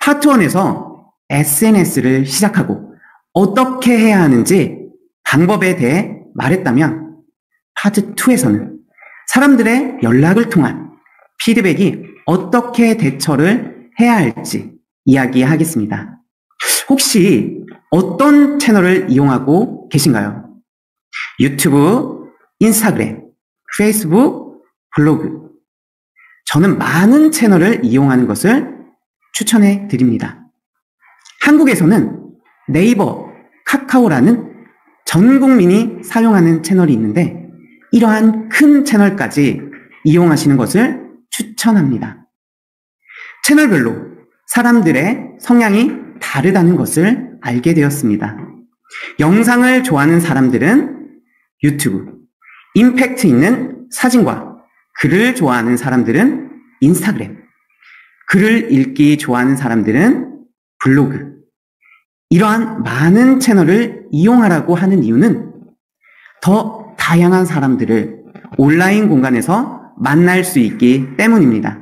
파트 1에서 SNS를 시작하고 어떻게 해야 하는지 방법에 대해 말했다면, 파트 2에서는 사람들의 연락을 통한 피드백이 어떻게 대처를 해야 할지 이야기하겠습니다. 혹시 어떤 채널을 이용하고 계신가요? 유튜브, 인스타그램, 페이스북, 블로그. 저는 많은 채널을 이용하는 것을 추천해 드립니다. 한국에서는 네이버, 카카오라는 전 국민이 사용하는 채널이 있는데, 이러한 큰 채널까지 이용하시는 것을 추천합니다. 채널별로 사람들의 성향이 다르다는 것을 알게 되었습니다. 영상을 좋아하는 사람들은 유튜브, 임팩트 있는 사진과 글을 좋아하는 사람들은 인스타그램, 글을 읽기 좋아하는 사람들은 블로그. 이러한 많은 채널을 이용하라고 하는 이유는 더 다양한 사람들을 온라인 공간에서 만날 수 있기 때문입니다.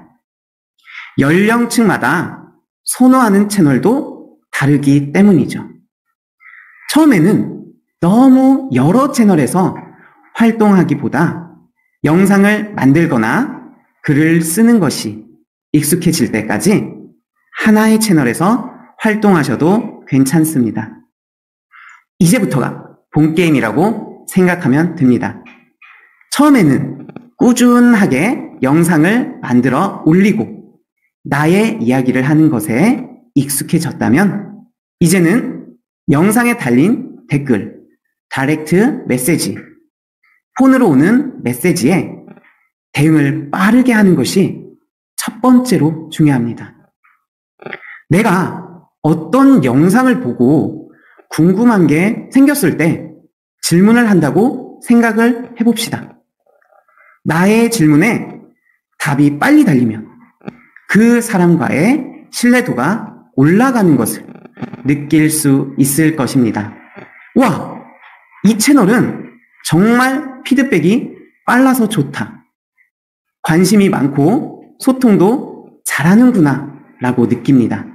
연령층마다 선호하는 채널도 다르기 때문이죠. 처음에는 너무 여러 채널에서 활동하기보다 영상을 만들거나 글을 쓰는 것이 익숙해질 때까지 하나의 채널에서 활동하셔도 괜찮습니다. 이제부터가 본게임이라고 생각하면 됩니다. 처음에는 꾸준하게 영상을 만들어 올리고 나의 이야기를 하는 것에 익숙해졌다면, 이제는 영상에 달린 댓글, 다이렉트 메시지, 폰으로 오는 메시지에 대응을 빠르게 하는 것이 첫 번째로 중요합니다. 내가 어떤 영상을 보고 궁금한 게 생겼을 때 질문을 한다고 생각을 해봅시다. 나의 질문에 답이 빨리 달리면 그 사람과의 신뢰도가 올라가는 것을 느낄 수 있을 것입니다. 와, 이 채널은 정말 피드백이 빨라서 좋다. 관심이 많고 소통도 잘하는구나 라고 느낍니다.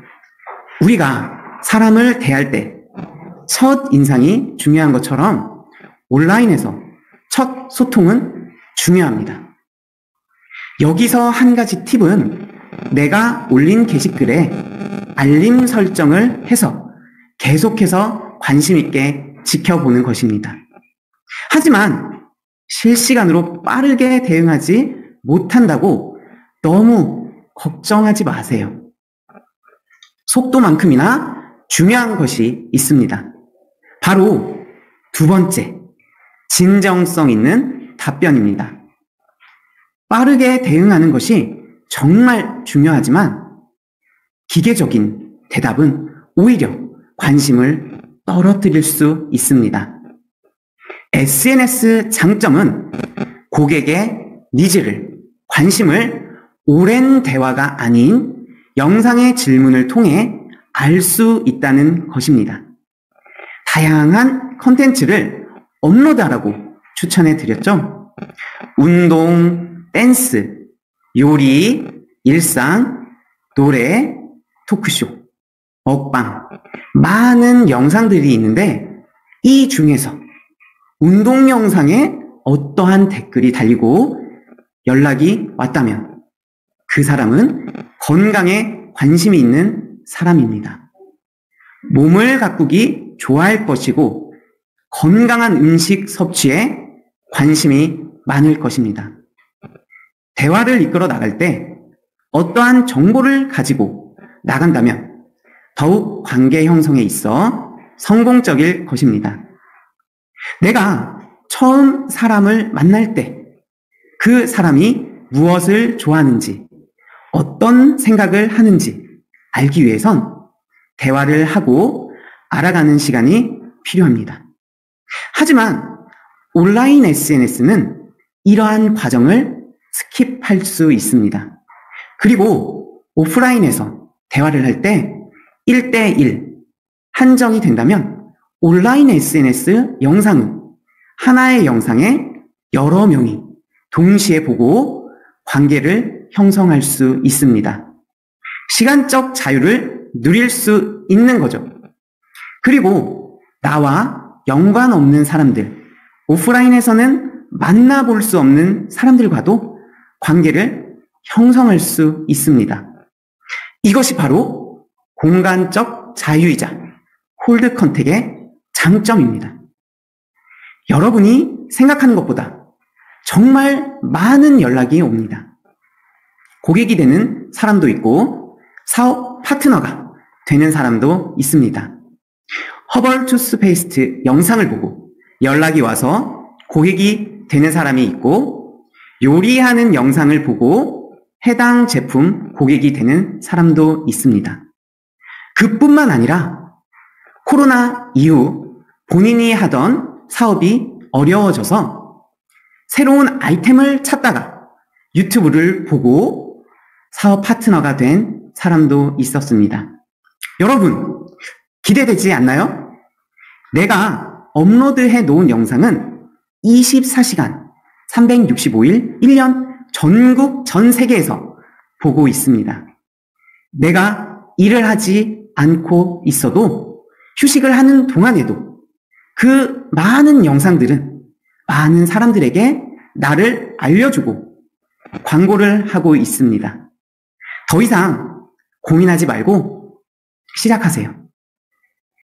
우리가 사람을 대할 때 첫 인상이 중요한 것처럼 온라인에서 첫 소통은 중요합니다. 여기서 한 가지 팁은 내가 올린 게시글에 알림 설정을 해서 계속해서 관심 있게 지켜보는 것입니다. 하지만 실시간으로 빠르게 대응하지 못한다고 너무 걱정하지 마세요. 속도만큼이나 중요한 것이 있습니다. 바로 두 번째, 진정성 있는 답변입니다. 빠르게 대응하는 것이 정말 중요하지만 기계적인 대답은 오히려 관심을 떨어뜨릴 수 있습니다. SNS 장점은 고객의 니즈를, 관심을 오랜 대화가 아닌 영상의 질문을 통해 알 수 있다는 것입니다. 다양한 컨텐츠를 업로드하라고 추천해 드렸죠. 운동, 댄스, 요리, 일상, 노래, 토크쇼, 먹방, 많은 영상들이 있는데, 이 중에서 운동 영상에 어떠한 댓글이 달리고 연락이 왔다면 그 사람은 건강에 관심이 있는 사람입니다. 몸을 가꾸기 좋아할 것이고 건강한 음식 섭취에 관심이 많을 것입니다. 대화를 이끌어 나갈 때 어떠한 정보를 가지고 나간다면 더욱 관계 형성에 있어 성공적일 것입니다. 내가 처음 사람을 만날 때 그 사람이 무엇을 좋아하는지, 어떤 생각을 하는지 알기 위해선 대화를 하고 알아가는 시간이 필요합니다. 하지만 온라인 SNS는 이러한 과정을 스킵할 수 있습니다. 그리고 오프라인에서 대화를 할 때 1대1 한정이 된다면 온라인 SNS 영상은 하나의 영상에 여러 명이 동시에 보고 관계를 형성할 수 있습니다. 시간적 자유를 누릴 수 있는 거죠. 그리고 나와 연관 없는 사람들, 오프라인에서는 만나볼 수 없는 사람들과도 관계를 형성할 수 있습니다. 이것이 바로 공간적 자유이자 홀드 컨택의 장점입니다. 여러분이 생각하는 것보다 정말 많은 연락이 옵니다. 고객이 되는 사람도 있고 사업 파트너가 되는 사람도 있습니다. 허벌 투스페이스트 영상을 보고 연락이 와서 고객이 되는 사람이 있고, 요리하는 영상을 보고 해당 제품 고객이 되는 사람도 있습니다. 그뿐만 아니라 코로나 이후 본인이 하던 사업이 어려워져서 새로운 아이템을 찾다가 유튜브를 보고 사업 파트너가 된 사람도 있었습니다. 여러분, 기대되지 않나요? 내가 업로드해 놓은 영상은 24시간, 365일, 1년 전국 전 세계에서 보고 있습니다. 내가 일을 하지 않고 있어도 휴식을 하는 동안에도 그 많은 영상들은 많은 사람들에게 나를 알려주고 광고를 하고 있습니다. 더 이상 고민하지 말고 시작하세요.